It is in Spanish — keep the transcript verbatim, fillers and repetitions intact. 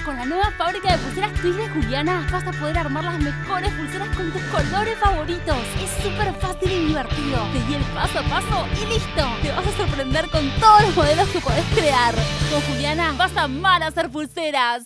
Con la nueva fábrica de pulseras Twist de Juliana vas a poder armar las mejores pulseras con tus colores favoritos. Es súper fácil y divertido. Seguí el paso a paso y listo. Te vas a sorprender con todos los modelos que podés crear. Con Juliana vas a amar hacer pulseras.